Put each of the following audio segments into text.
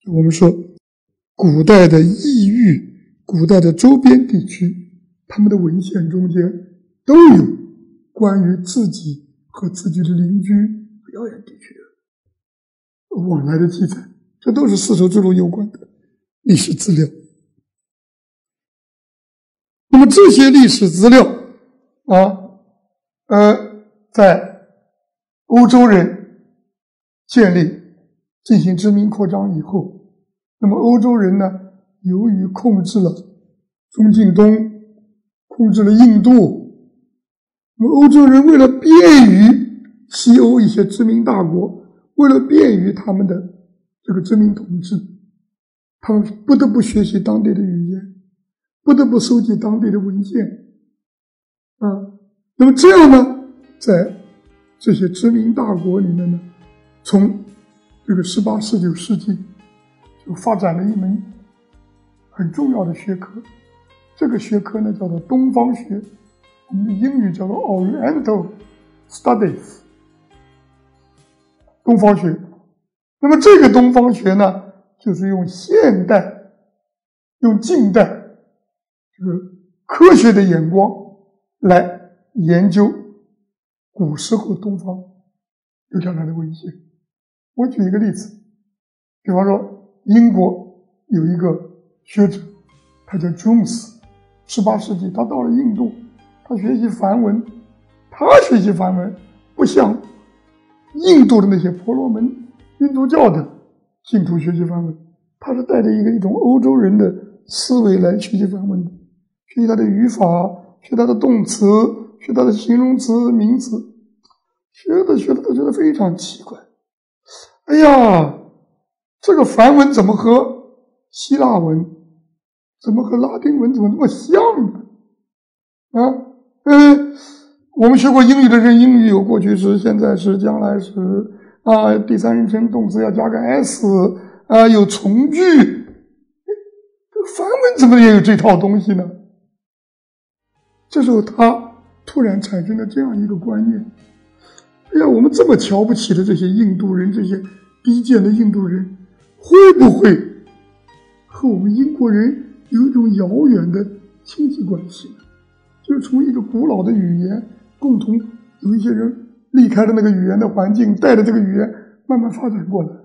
我们说，古代的异域、古代的周边地区，他们的文献中间都有关于自己和自己的邻居遥远地区的往来的记载，这都是丝绸之路有关的历史资料。那么这些历史资料在欧洲人进行殖民扩张以后，那么欧洲人呢，由于控制了中近东，控制了印度，那么欧洲人为了便于西欧一些殖民大国，为了便于他们的这个殖民统治，他们不得不学习当地的语言，不得不收集当地的文献那么这样呢，在这些殖民大国里面呢，从这个18、19世纪就发展了一门很重要的学科，这个学科呢叫做东方学，我们的英语叫做 Oriental Studies， 东方学。那么这个东方学呢，就是用现代、用近代这个科学的眼光来研究古时候东方留下来的文献。我举一个例子，比方说英国有一个学者，他叫 Jones，18世纪他到了印度，他学习梵文，不像印度的那些婆罗门印度教的信徒学习梵文，他是带着一种欧洲人的思维来学习梵文的，学习他的语法，学他的动词，学他的形容词、名词，学的都觉得非常奇怪。哎呀，这个梵文怎么和希腊文，怎么和拉丁文怎么这么像呢？我们学过英语的人，英语有过去时、现在时、将来时第三人称动词要加个 s 有从句，这个梵文怎么也有这套东西呢？这时候他突然产生了这样一个观念，哎呀，我们这么瞧不起的这些印度人，这些低贱的印度人，会不会和我们英国人有一种遥远的亲戚关系呢？就是从一个古老的语言，共同有一些人离开了那个语言的环境，带着这个语言慢慢发展过来。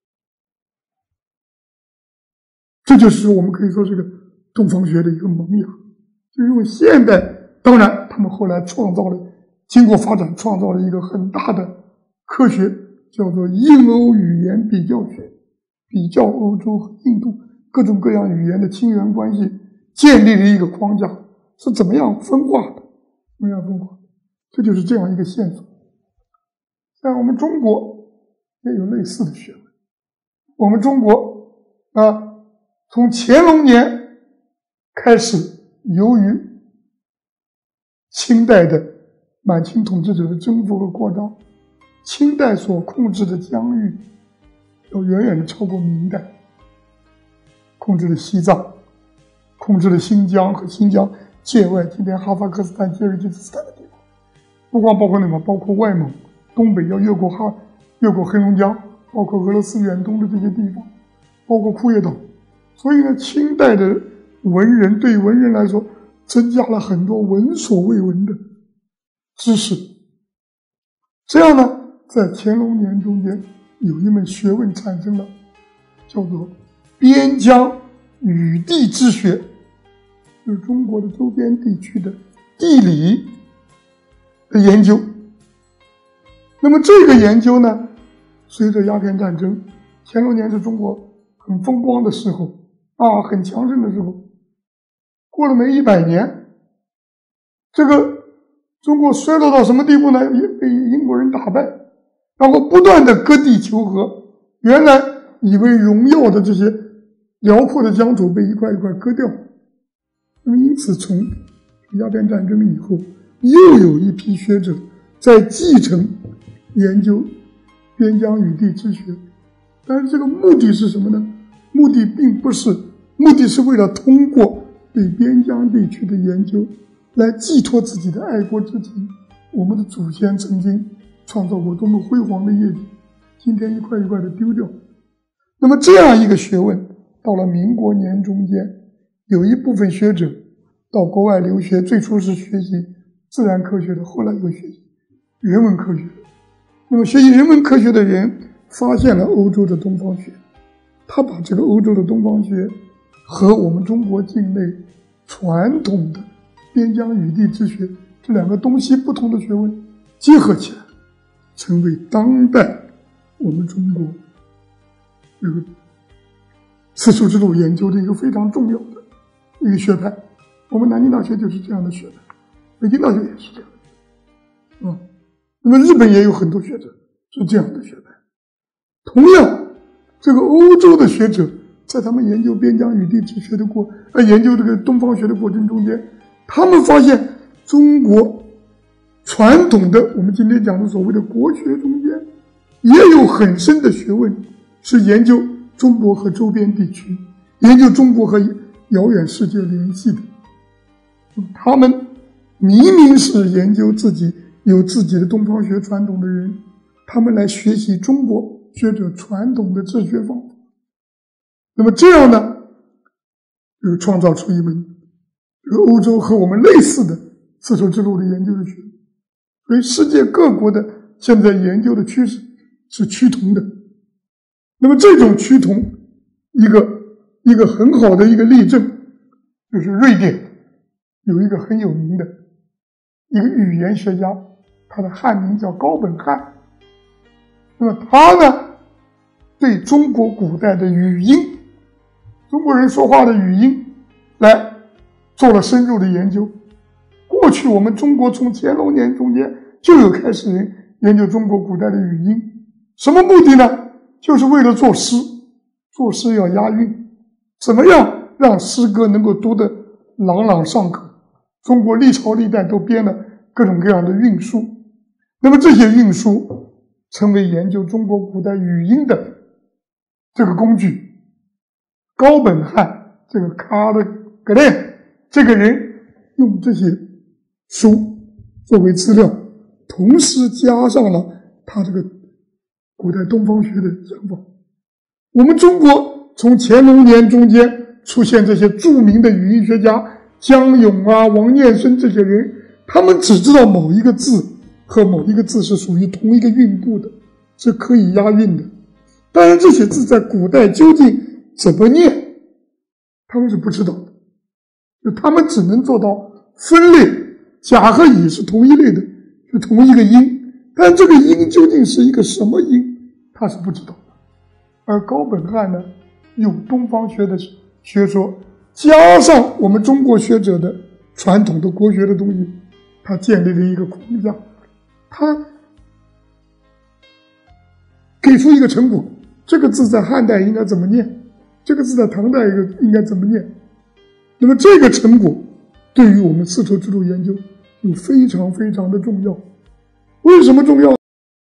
这就是我们可以说这个东方学的一个萌芽，就是用现代，当然他们后来经过发展创造了一个很大的科学，叫做印欧语言比较学，比较欧洲和印度各种各样语言的亲缘关系，建立了一个框架，是怎么样分化的，这就是这样一个线索。在我们中国也有类似的学问。我们中国从乾隆年开始，由于清代的满清统治者的征服和扩张，清代所控制的疆域要远远的超过明代，控制了西藏，控制了新疆和新疆界外今天哈萨克斯坦、吉尔吉斯斯坦的地方，不光包括那么，包括外蒙、东北要越过黑龙江，包括俄罗斯远东的这些地方，包括库页岛。所以呢，清代的文人对文人来说，增加了很多闻所未闻的知识。这样呢，在乾隆年中间有一门学问产生了，叫做边疆语地之学，就是中国的周边地区的地理的研究。那么这个研究呢，随着鸦片战争，乾隆年是中国很风光的时候很强盛的时候，过了没100年，这个中国衰落到什么地步呢？也被英国人打败，然后不断的割地求和，原来以为荣耀的这些辽阔的疆土被一块一块割掉。那么因此从鸦片战争以后，又有一批学者在继承研究边疆语地之学，但是这个目的是什么呢？目的是为了通过对边疆地区的研究来寄托自己的爱国之情。我们的祖先曾经创造过多么辉煌的业绩，今天一块一块的丢掉。 那么这样一个学问，到了民国年中间，有一部分学者到国外留学，最初是学习自然科学的，后来又学习人文科学。那么学习人文科学的人发现了欧洲的东方学，他把这个欧洲的东方学和我们中国境内传统的边疆语地之学这两个东西不同的学问结合起来，成为当代我们中国这个丝绸之路研究的一个非常重要的一个学派。我们南京大学就是这样的学派，北京大学也是这样的。那么日本也有很多学者是这样的学派。同样，这个欧洲的学者在他们研究边疆语地之学的研究这个东方学的过程中间，他们发现中国传统的我们今天讲的所谓的国学中间，也有很深的学问是研究中国和周边地区，研究中国和遥远世界联系的。他们明明是研究有自己的东方学传统的人，他们来学习中国学者传统的治学方法。那么这样呢，就创造出一门欧洲和我们类似的丝绸之路的研究的学问。所以世界各国的现在研究的趋势是趋同的。那么这种趋同，一个很好的一个例证，就是瑞典有一个很有名的一个语言学家，他的汉名叫高本汉。那么他呢，对中国古代的语音，中国人说话的语音来做了深入的研究。过去我们中国从乾隆年中间就有开始人研究中国古代的语音，什么目的呢？就是为了作诗，作诗要押韵，怎么样让诗歌能够读得朗朗上口。中国历朝历代都编了各种各样的韵书，那么这些韵书成为研究中国古代语音的这个工具。高本汉这个卡尔格列这个人用这些书作为资料，同时加上了他这个古代东方学的想法。我们中国从乾隆年中间出现这些著名的语音学家，江永啊、王念孙这些人，他们只知道某一个字和某一个字是属于同一个韵部的，是可以押韵的。当然这些字在古代究竟怎么念，他们是不知道的，就他们只能做到分类，甲和乙是同一类的，是同一个音，但这个音究竟是一个什么音，他是不知道的。而高本汉呢，用东方学的学说加上我们中国学者的传统的国学的东西，他建立了一个框架，他给出一个成果，这个字在汉代应该怎么念，这个字在唐代应该怎么念。那么这个成果对于我们丝绸之路研究就非常非常的重要。为什么重要？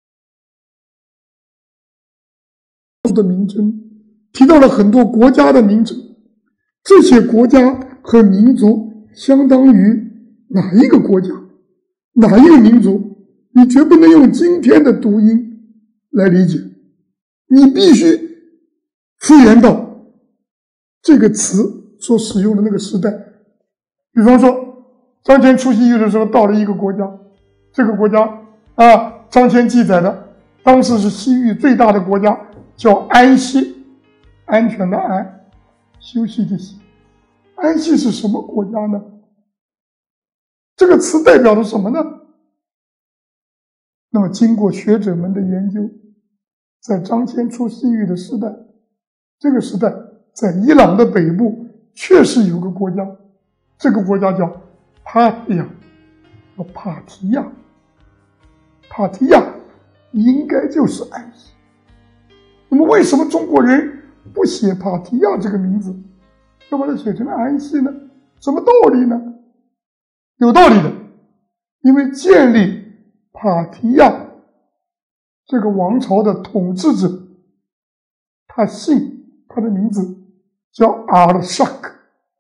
的名称提到了很多国家的名称，这些国家和民族相当于哪一个国家，哪一个民族，你绝不能用今天的读音来理解，你必须复原到这个词所使用的那个时代。比方说张骞出西域的时候到了一个国家，这个国家张骞记载的当时是西域最大的国家，叫安息，安全的安，休息的息。安息是什么国家呢？这个词代表了什么呢？那么经过学者们的研究，在张骞出西域的时代，这个时代在伊朗的北部确实有个国家，这个国家叫帕提亚，帕提亚应该就是安息。那么为什么中国人不写帕提亚这个名字，要把它写成安息呢？什么道理呢？有道理的，因为建立帕提亚这个王朝的统治者，他的名字叫阿尔沙克，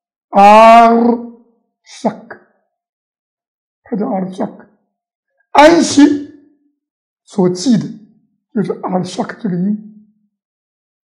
他叫阿尔沙克。安息所记的就是阿尔沙克这个音。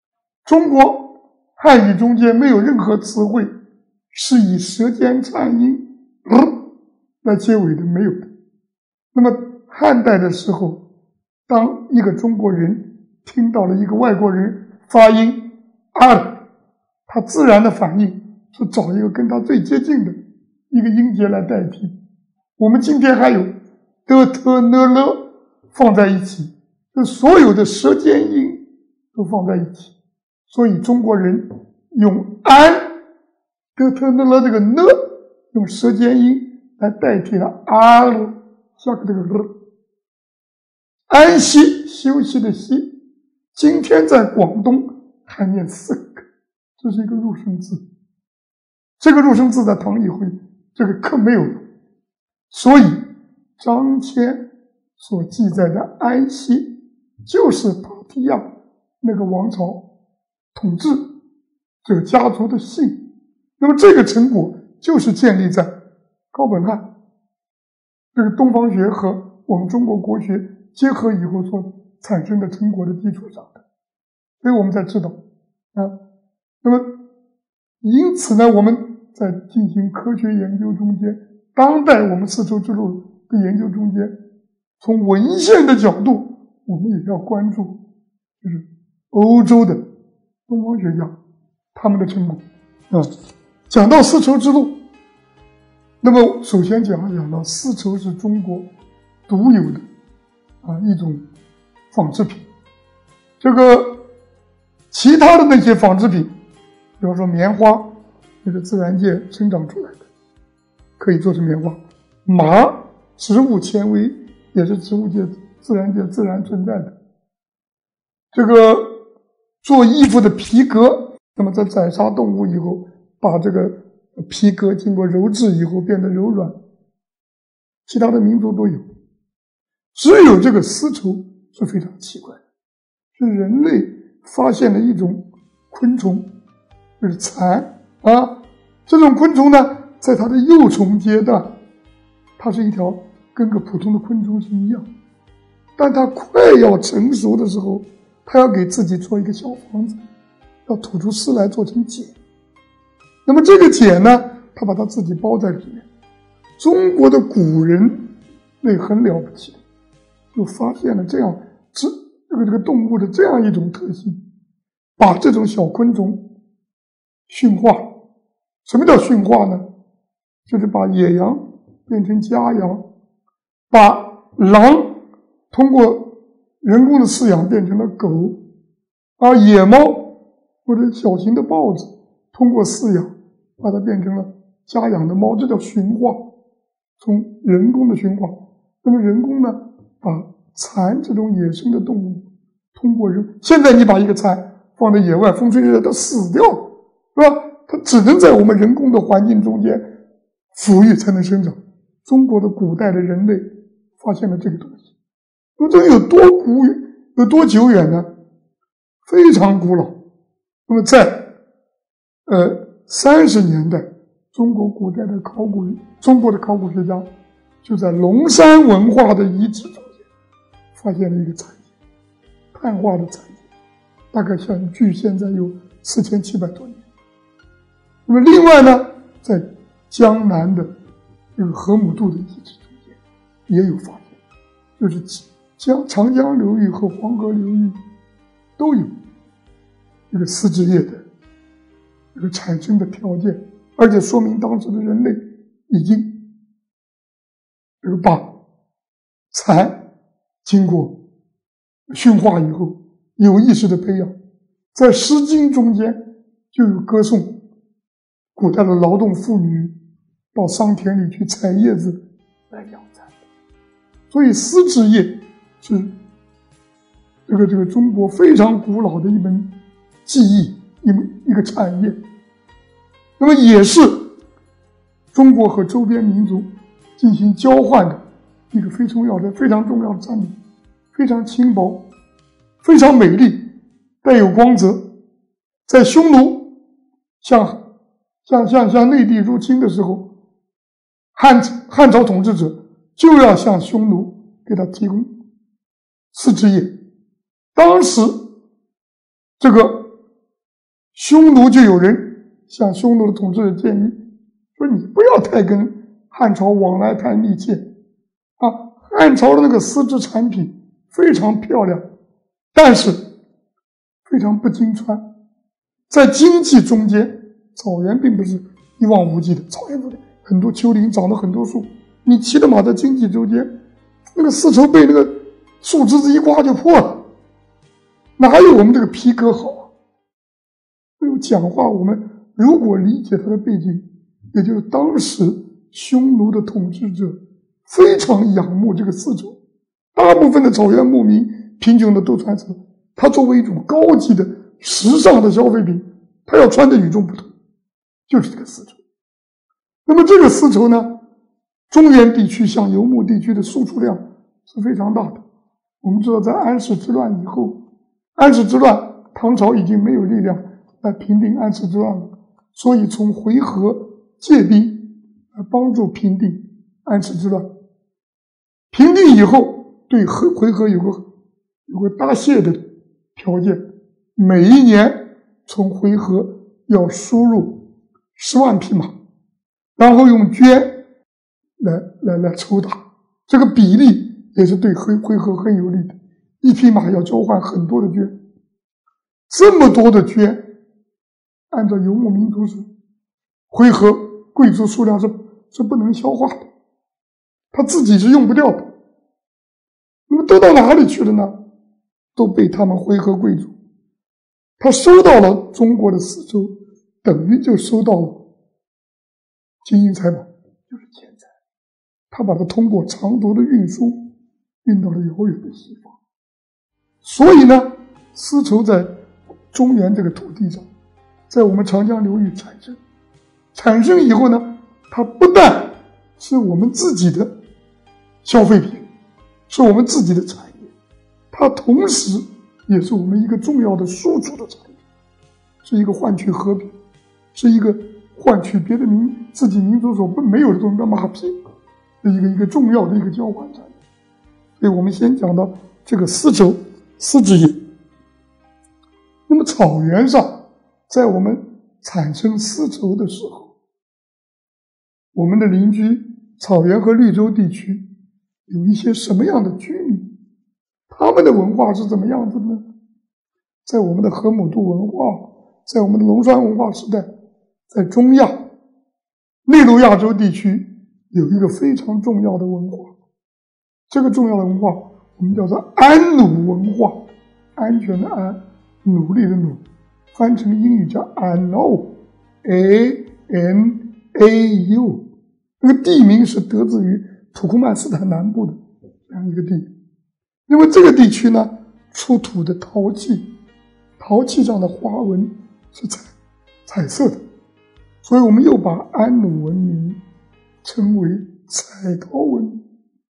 中国汉语中间没有任何词汇是以舌尖颤音来结尾的，没有的。那么汉代的时候，当一个中国人听到了一个外国人发音他自然的反应是找一个跟他最接近的一个音节来代替。我们今天还有的、特、呢、了放在一起，就所有的舌尖音都放在一起，所以中国人用安的、特、呢、了这个呢，用舌尖音来代替了下个这个安息，休息的息，今天在广东还念4个，这是一个入声字。这个入声字在唐议会这个课没有用，所以张骞所记载的安息就是帕提亚那个王朝统治者家族的姓。那么这个成果就是建立在高本汉这个东方学和我们中国国学结合以后所产生的成果的基础上的，所以我们才知道那么因此呢，我们在进行科学研究中间，当代我们丝绸之路的研究中间，从文献的角度，我们也要关注就是欧洲的东方学家他们的成果讲到丝绸之路，那么首先讲到丝绸是中国独有的一种纺织品。这个其他的那些纺织品，比方说棉花，那个自然界生长出来的，可以做成棉花。麻，植物纤维，也是植物界、自然界自然存在的。这个做衣服的皮革，那么在宰杀动物以后，把这个皮革经过揉制以后变得柔软，其他的民族都有，只有这个丝绸是非常奇怪的，是人类发现了一种昆虫，就是蚕这种昆虫呢，在它的幼虫阶段，它是一条跟个普通的昆虫是一样，但它快要成熟的时候，它要给自己做一个小房子，要吐出丝来做成茧。那么这个茧呢，它把它自己包在里面。中国的古人那很了不起，就发现了这个动物的这样一种特性，把这种小昆虫驯化。什么叫驯化呢？就是把野羊变成家羊，把狼通过人工的饲养变成了狗，而野猫或者小型的豹子通过饲养把它变成了家养的猫，这叫驯化，从人工的驯化。那么人工呢，把蚕这种野生的动物通过现在你把一个蚕放在野外，风吹日晒它死掉，是吧？它只能在我们人工的环境中间抚育才能生长。中国的古代的人类发现了这个东西，那么这有多久远呢？非常古老。那么在30年代，中国的考古学家就在龙山文化的遗址中间发现了一个产业，碳化的产业，大概距现在有4700多年。那么另外呢，在江南的这个河姆渡的遗址中间也有发现，就是长江流域和黄河流域都有这个丝织业的这个产生的条件，而且说明当时的人类已经这个把蚕经过驯化以后有意识的培养。在《诗经》中间就有歌颂古代的劳动妇女到桑田里去采叶子来养蚕，所以丝织业是这个中国非常古老的一门技艺，一个产业。那么也是中国和周边民族进行交换的一个非常重要的产品，非常轻薄，非常美丽，带有光泽。在匈奴向内地入侵的时候，汉朝统治者就要向匈奴给他提供丝织业。当时这个匈奴就有人向匈奴的统治者建议说：“你不要太跟汉朝往来太密切啊！汉朝的那个丝织产品非常漂亮，但是非常不经穿。在经济中间，草原并不是一望无际的，草原中间很多丘陵，长了很多树。你骑着马在经济中间，那个丝绸被那个树枝子一刮就破了，哪有我们这个皮革好啊？”所以讲话，我们如果理解它的背景，也就是当时匈奴的统治者非常仰慕这个丝绸，大部分的草原牧民贫穷的都穿丝，它作为一种高级的时尚的消费品，它要穿的与众不同，就是这个丝绸。那么这个丝绸呢，中原地区像游牧地区的输出量是非常大的。我们知道，在安史之乱以后，安史之乱，唐朝已经没有力量来平定安史之乱了，所以从回纥借兵来帮助平定安史之乱。平定以后，对回纥有个答谢的条件，每一年从回纥要输入10万匹马，然后用绢来抽打，这个比例也是对回纥很有利的。一匹马要交换很多的绢，这么多的绢，按照游牧民族是回纥贵族数量是不能消化的，他自己是用不掉的。那么都到哪里去了呢？都被他们回纥贵族，他收到了中国的丝绸，等于就收到了金银财宝，就是钱财。他把它通过长途的运输运到了遥远的西方。所以呢，丝绸在中原这个土地上，在我们长江流域产生以后呢，它不但是我们自己的消费品，是我们自己的产业，它同时也是我们一个重要的输出的产业，是一个换取和平，是一个换取别的自己民族所没有的东西的马匹的一个重要的一个交换产业。所以我们先讲到这个丝绸丝织业。那么草原上，在我们产生丝绸的时候，我们的邻居草原和绿洲地区有一些什么样的居民，他们的文化是怎么样子呢？在我们的河姆渡文化，在我们的龙川文化时代，在中亚内陆亚洲地区有一个非常重要的文化，这个重要的文化我们叫做安努文化，安全的安，努力的努，翻成英语叫 ANAU， A-N-A-U。 这个地名是得自于土库曼斯坦南部的这样一个地。因为这个地区呢，出土的陶器上的花纹是彩色的，所以我们又把安努文明称为彩陶文明。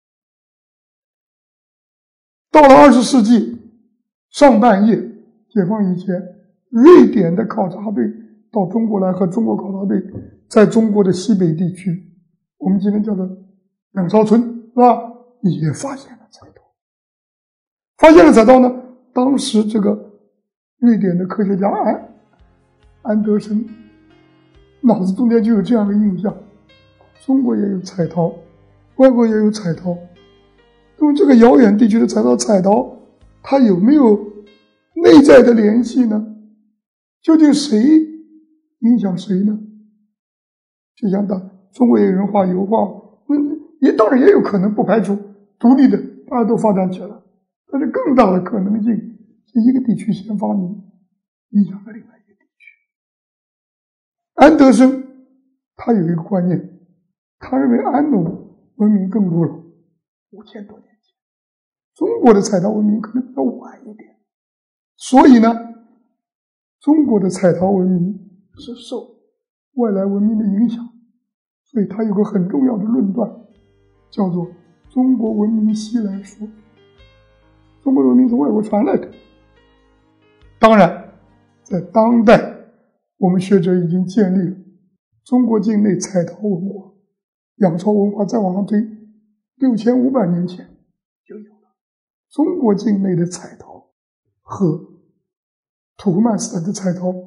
到了20世纪上半叶，解放以前，瑞典的考察队到中国来，和中国考察队在中国的西北地区，我们今天叫做两巢村，是吧？也发现了彩陶。发现了彩陶呢，当时这个瑞典的科学家安德森脑子中间就有这样的印象：中国也有彩陶，外国也有彩陶。那么这个遥远地区的彩陶，它有没有内在的联系呢？究竟谁影响谁呢？就像中国也有人画油画，当然也有可能，不排除独立的，大家都发展起来。但是更大的可能性是一个地区先发明，影响了另外一个地区。安德森他有一个观念，他认为安努文明更古老，5000多年前，中国的彩陶文明可能比较晚一点。所以呢，中国的彩陶文明是受外来文明的影响，所以它有个很重要的论断，叫做中国文明西来说。中国文明从外国传来的。当然，在当代，我们学者已经建立了中国境内彩陶文化，仰韶文化再往上推6500年前就有了。中国境内的彩陶和土库曼斯坦的彩陶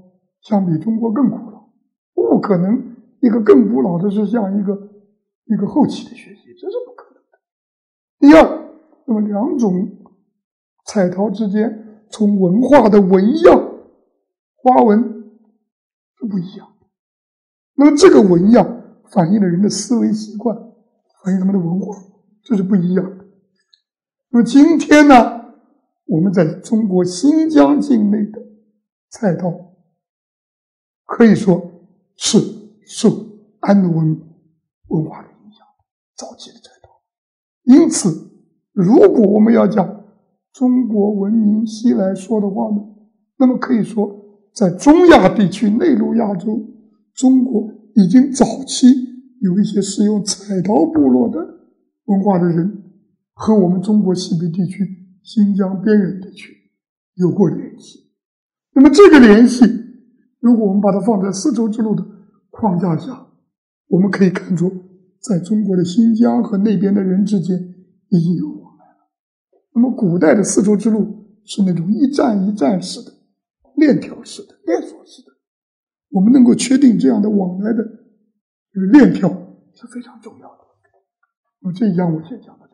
相比中国更古老，不可能一个更古老的是像一个后期的学习，这是不可能的。第二，那么两种彩陶之间从文化的纹样、花纹是不一样的。那么这个纹样反映了人的思维习惯，反映他们的文化，这是不一样的。那么今天呢，我们在中国新疆境内的菜刀，可以说是受安努文化的影响，早期的菜刀。因此，如果我们要讲中国文明西来说的话呢，那么可以说，在中亚地区、内陆亚洲，中国已经早期有一些使用彩陶部落的文化的人，和我们中国西北地区、新疆边缘地区有过联系。那么这个联系，如果我们把它放在丝绸之路的框架下，我们可以看出，在中国的新疆和那边的人之间已经有往来了。那么古代的丝绸之路是那种一站一站式的、链条式的、链锁式的，我们能够确定这样的往来的链条是非常重要的。那么这一讲我先讲到这里。